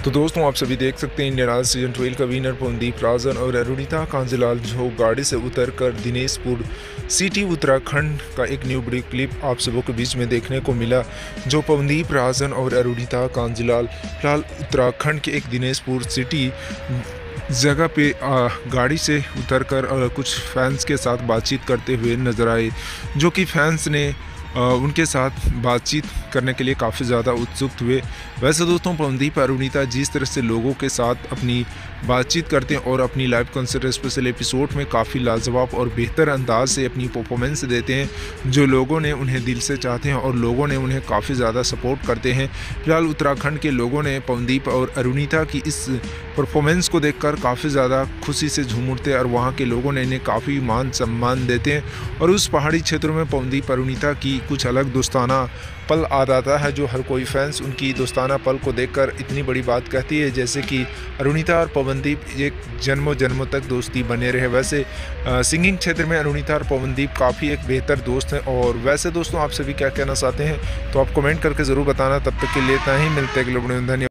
तो दोस्तों आप सभी देख सकते हैं इंडियन आइडल सीजन 12 का विनर पवनदीप राजन और अरुणिता कांजीलाल जो गाड़ी से उतरकर दिनेशपुर सिटी उत्तराखंड का एक न्यू वीडियो क्लिप आप सबों के बीच में देखने को मिला। जो पवनदीप राजन और अरुणिता कांजीलाल फिलहाल उत्तराखंड के एक दिनेशपुर सिटी जगह पे गाड़ी से उतरकर कुछ फैंस के साथ बातचीत करते हुए नजर आए, जो कि फैंस ने उनके साथ बातचीत करने के लिए काफ़ी ज़्यादा उत्सुक हुए। वैसे दोस्तों पवनदीप अरुणिता जिस तरह से लोगों के साथ अपनी बातचीत करते हैं और अपनी लाइव कंसर्ट स्पेशल एपिसोड में काफ़ी लाजवाब और बेहतर अंदाज से अपनी परफॉर्मेंस देते हैं, जो लोगों ने उन्हें दिल से चाहते हैं और लोगों ने उन्हें काफ़ी ज़्यादा सपोर्ट करते हैं। फिलहाल उत्तराखंड के लोगों ने पवनदीप और अरुणिता की इस परफॉर्मेंस को देखकर काफ़ी ज़्यादा खुशी से झूम उठते हैं और वहाँ के लोगों ने इन्हें काफ़ी मान सम्मान देते हैं। और उस पहाड़ी क्षेत्रों में पवनदीप अरुणिता की कुछ अलग दोस्ताना पल आ जाता है, जो हर कोई फैंस उनकी दोस्ताना पल को देखकर इतनी बड़ी बात कहती है, जैसे कि अरुणिता और पवनदीप एक जन्मों जन्मों तक दोस्ती बने रहे। वैसे सिंगिंग क्षेत्र में अरुणिता और पवनदीप काफ़ी एक बेहतर दोस्त हैं। और वैसे दोस्तों आप सभी क्या कहना चाहते हैं तो आप कमेंट करके ज़रूर बताना। तब तक के लिए इतना ही, मिलते हैं अगले वीडियो में। धन्यवाद।